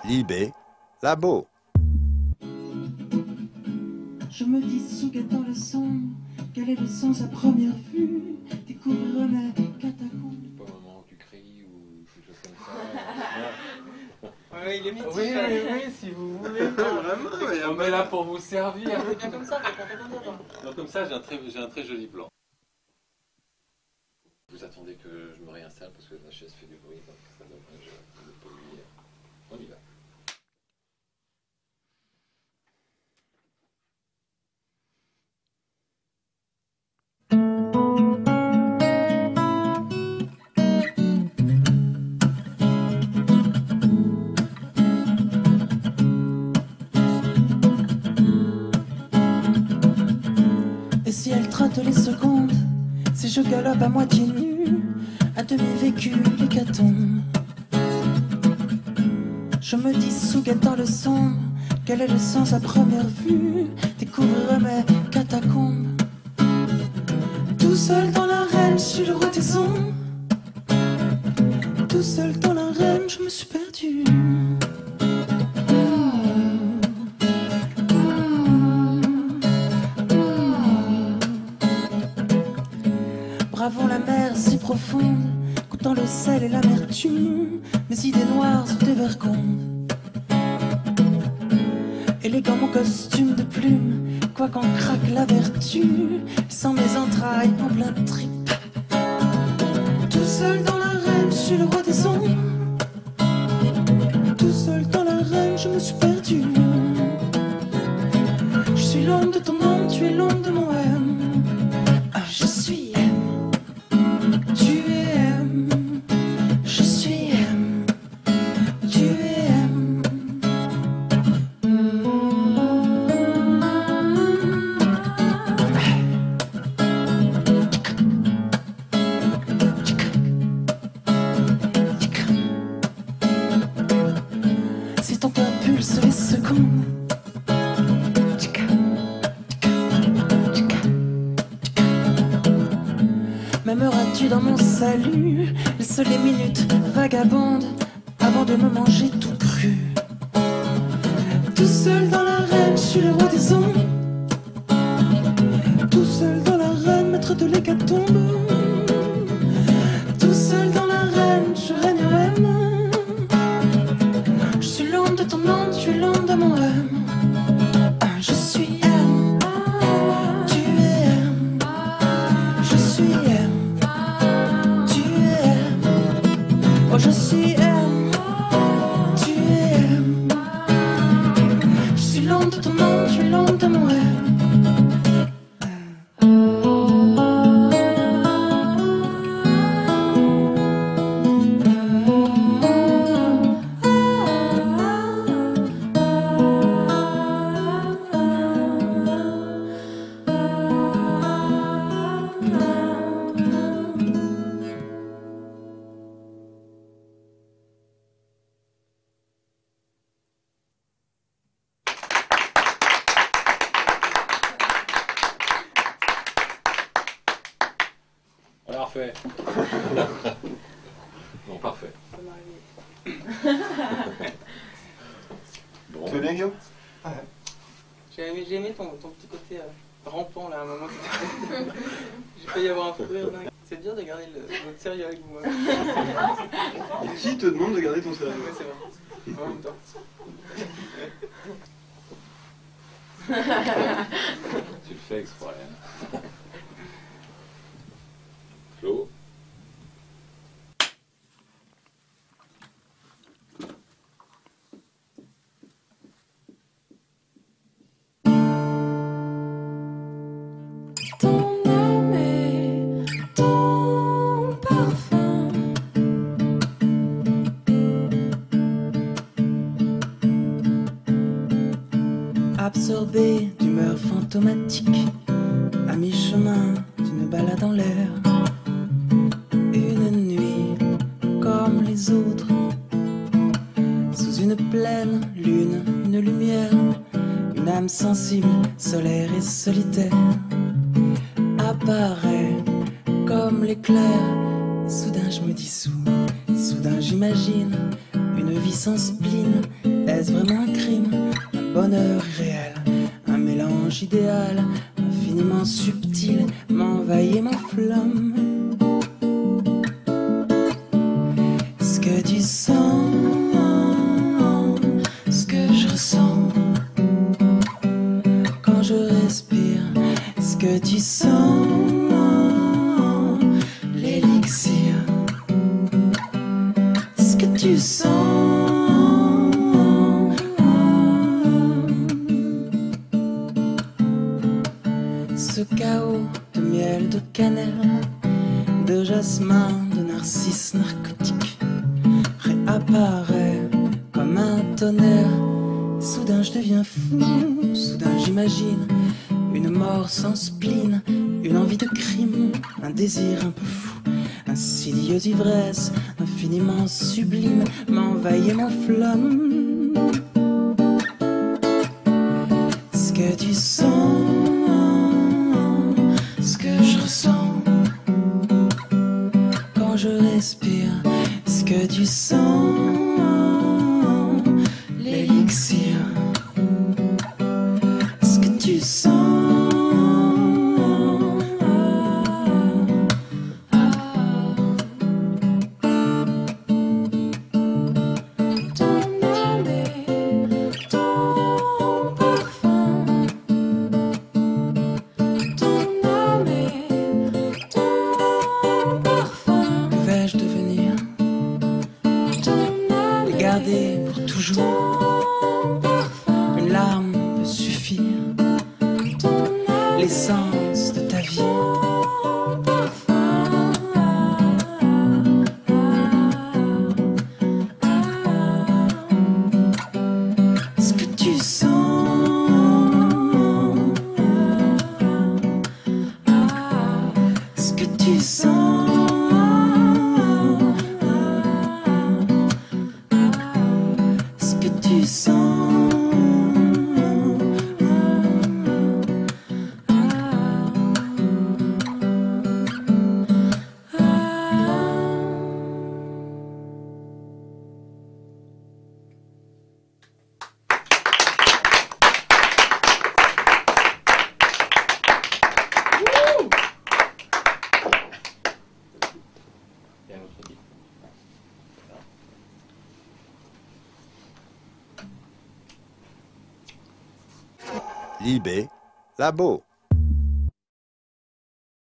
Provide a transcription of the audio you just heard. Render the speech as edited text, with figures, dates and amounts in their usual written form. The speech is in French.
Libé, Labo. Je me dis guettant le son, quel est le sens à première vue? Découvre mes catacombes. Pas au moment où tu cries ou quelque chose comme ça. Oui, il est mythique. Oui, si vous voulez. Vraiment, On est là pour vous servir. C'est bien comme ça, Donc comme ça, j'ai un très joli plan. Vous attendez que je me réinstalle parce que la chaise fait du bruit, donc ça dommage de polluer. On y va. Et si elle trotte les secondes, si je galope à moitié nu, à demi vécu l'hécatombe. Je me dis guettant le son, quel est le sens à première vue? Découvre mes catacombes. Tout seul dans l'arène, je suis le roi des ombres. Tout seul dans l'arène, je me suis perdu. Bravons la mer si profonde, goûtant le sel et l'amertume, mes idées noires sont des vergondes. Élégant mon costume de plume, quoi qu'en craque la vertu, sans mes entrailles en plein trip. Tout seul dans l'arène, je suis le roi des ombres. Tout seul dans l'arène, je me suis perdu. Je suis l'ombre de ton nom, tu es l'ombre de mon M. Ah, je suis M. Tu es M. Je suis M. Tu es M. Si ton cœur pulse les secondes, m'aimeras-tu dans mon salut? Laisse les minutes vagabondes avant de me manger tout cru. Tout seul dans l'arène, je suis le roi des ombres. Tout seul dans l'arène, maître de l'hécatombe. Tout seul dans l'arène, je règne au M. Je suis l'ombre de ton nom, tu es l'ombre de mon M. Ah, je suis M. Tu es M. Je suis M. Tu es M. Oh, je suis M. Tu es M. Je suis l'ombre de ton nom, tu es l'ombre de mon M. On a refait. Bon, parfait. Bon. Tu vas bien, Guillaume? J'ai aimé ton petit côté rampant là à un moment. J'ai failli avoir un fou rire dingue. C'est dur de garder votre sérieux avec moi. Qui te demande de garder ton sérieux? Ouais, c'est vrai. En même temps. Tu le fais exprès. Flo. Ton âme et ton parfum. Absorbé d'humeur fantomatique, à mi-chemin d'une balade en l'air. Une nuit comme les autres, sous une pleine lune, une lumière, une âme sensible, solaire et solitaire apparaît comme l'éclair. Et soudain je me dissous, soudain j'imagine une vie sans spleen Est-ce vraiment un crime, un bonheur irréel, un mélange idéal, infiniment subtil, m'envahit et m'enflamme? Ce que tu sens, ce que je ressens quand je respire, ce que tu sens, l'élixir, ce que tu sens. Ce chaos de miel, de cannelle, de jasmin, de narcisse narcotique réapparaît comme un tonnerre. Soudain je deviens fou, soudain j'imagine une mort sans spleen, une envie de crime, un désir un peu fou, insidieuse ivresse infiniment sublime m'envahit et m'enflamme. Ce que tu sens, ce que je ressens quand je respire, ce que tu sens, l'élixir, ce que tu sens. Garder pour toujours. Une larme peut suffire. L'essence de ta vie. Ce que tu sens, ce que tu sens. Tu sens, Et un autre titre. Libé, Labo.